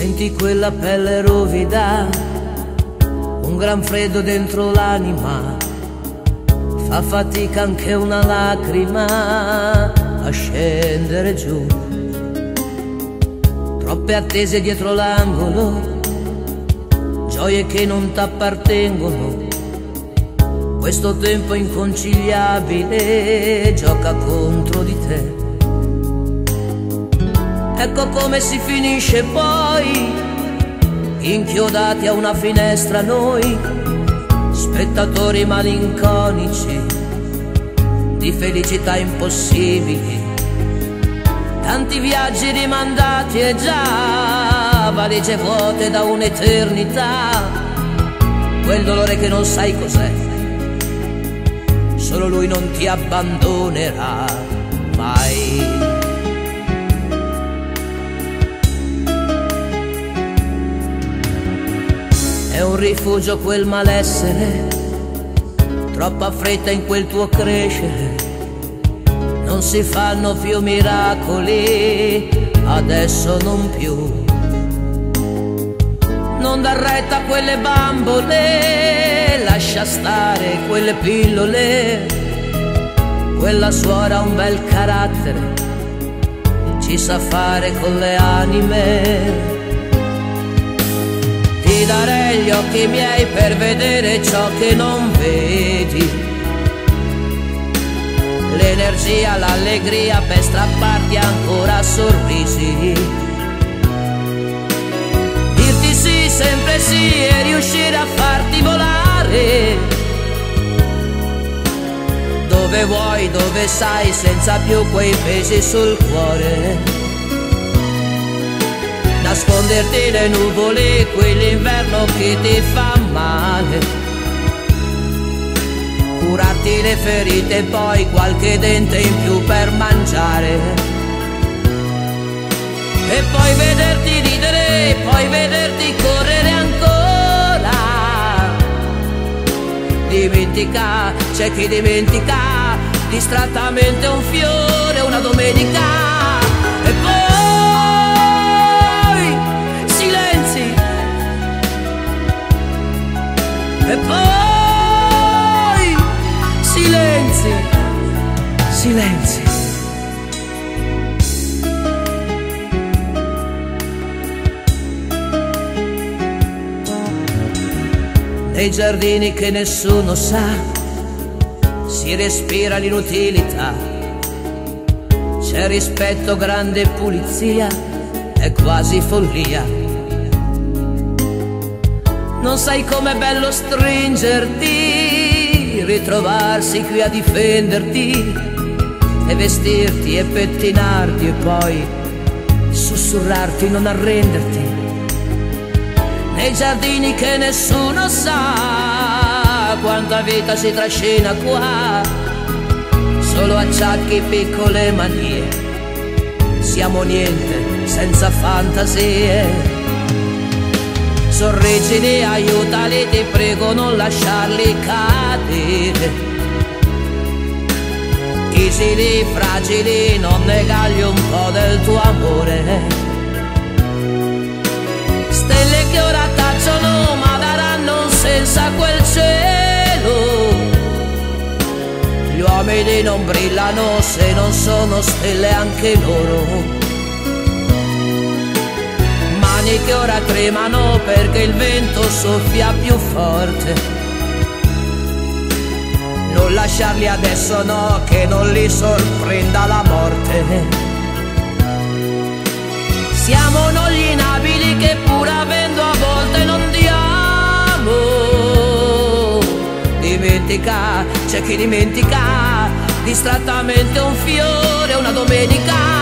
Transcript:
Senti quella pelle ruvida, un gran freddo dentro l'anima, fa fatica anche una lacrima a scendere giù. Troppe attese dietro l'angolo, gioie che non t'appartengono. Questo tempo inconciliabile gioca contro di te. Ecco come si finisce poi, inchiodati a una finestra noi, spettatori malinconici di felicità impossibili. Tanti viaggi rimandati e già valigie vuote da un'eternità. Quel dolore che non sai cos'è, solo lui non ti abbandonerà mai. È un rifugio quel malessere, troppa fretta in quel tuo crescere. Non si fanno più miracoli, adesso non più. Non dar retta a quelle bambole, lascia stare quelle pillole. Quella suora ha un bel carattere, ci sa fare con le anime. Ti darei gli occhi miei per vedere ciò che non vedi, l'energia, l'allegria per strapparti ancora sorrisi. Dirti sì, sempre sì e riuscire a farti volare dove vuoi, dove sai, senza più quei pesi sul cuore. Nasconderti le nuvole, quell'inverno che ti fa male, curarti le ferite e poi qualche dente in più per mangiare. E poi vederti ridere, poi vederti correre ancora. Dimentica, c'è chi dimentica distrattamente un fiore una domenica. E poi e poi silenzi, silenzi. Nei giardini che nessuno sa, si respira l'inutilità. C'è rispetto, grande pulizia, è quasi follia. Non sai com'è bello stringerti, ritrovarsi qui a difenderti e vestirti e pettinarti e poi sussurrarti, non arrenderti. Nei giardini che nessuno sa, quanta vita si trascina qua, solo acciacchi, piccole manie, siamo niente senza fantasie. Sorrigili, aiutali, ti prego non lasciarli cadere. Isili, fragili, non negargli un po' del tuo amore. Stelle che ora tacciono ma daranno un senso a quel cielo. Gli uomini non brillano se non sono stelle anche loro. Che ora tremano perché il vento soffia più forte. Non lasciarli adesso, no, che non li sorprenda la morte. Siamo noi gli inabili che pur avendo a volte non diamo. Dimentica, c'è chi dimentica distrattamente un fiore una domenica.